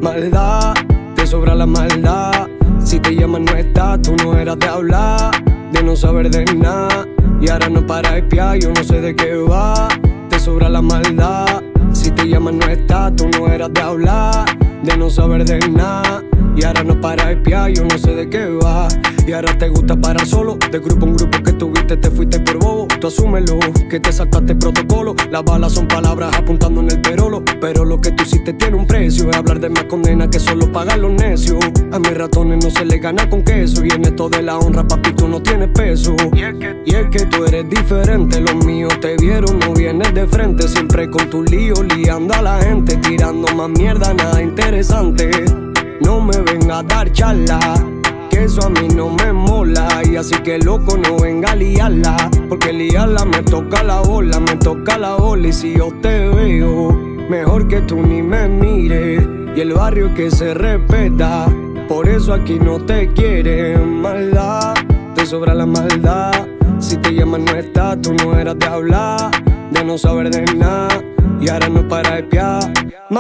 Maldad, te sobra la maldad. Si te llaman no estás, tú no eras de hablar, de no saber de nada. Y ahora no para espiar, yo no sé de qué va. Te sobra la maldad. Si te llaman no estás, tú no eras de hablar, de no saber de nada. Y ahora no para espiar, yo no sé de qué va. Y ahora te gusta parar solo, de grupo en grupo que tuviste, te fuiste por bobo. Tú asúmelo, que te saltaste protocolo. Las balas son palabras apuntando en el perolo. Pero lo que tú hiciste tiene un precio, es hablar de más condena que solo pagan los necios. A mis ratones no se les gana con queso. Y en esto de la honra, papi, tú no tienes peso. Y es que tú eres diferente, los míos te vieron, no vienes de frente. Siempre con tu lío, liando a la gente, tirando más mierda, nada interesante. No me venga a dar charla, que eso a mí no me mola. Y así que loco, no venga a liarla, porque liarla me toca la bola, me toca la bola. Y si yo te veo, mejor que tú ni me mires. Y el barrio que se respeta, por eso aquí no te quieren. Maldad, te sobra la maldad. Si te llaman no estás, tú no eras de hablar, de no saber de nada. Y ahora no para espiar.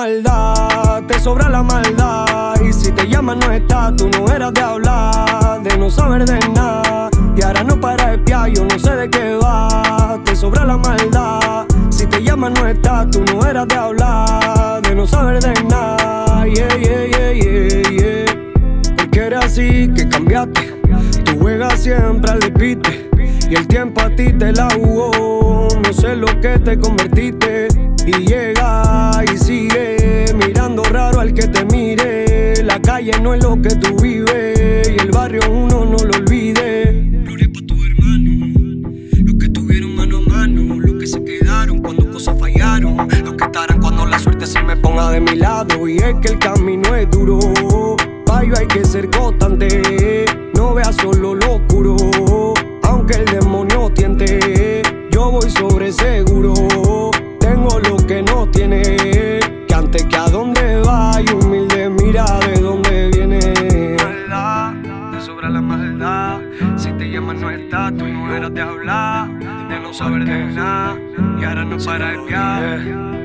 Maldad, te sobra la maldad. Y si te llaman no estás, tú no eras de hablar, de no saber de nada. Y ahora no para espiar, yo no sé de qué va. Te sobra la maldad. Si te llaman no estás, tú no eras de hablar, de no saber de nada. Yeah, yeah, yeah, yeah, yeah. Porque eres así que cambiaste. Tú juegas siempre al despiste, y el tiempo a ti te la jugó. No sé lo que te convertiste. Y llega y sigue mirando raro al que te mire. La calle no es lo que tú vives, y el barrio uno no lo olvide. Gloria pa' tu hermano, los que estuvieron mano a mano, los que se quedaron cuando cosas fallaron, los que estarán cuando la suerte se me ponga de mi lado. Y es que el camino es duro, pa' ello hay que ser constante. No veas solo lo oscuro, aunque el demonio tiente, yo voy sobre seguro. Tengo lo que no tiene, que antes que a dónde va, y humilde mira de dónde viene. Maldad, te sobra la maldad. Si te llaman no estás, tú no eras de hablar, de no saber de nada. Y ahora no para espiar.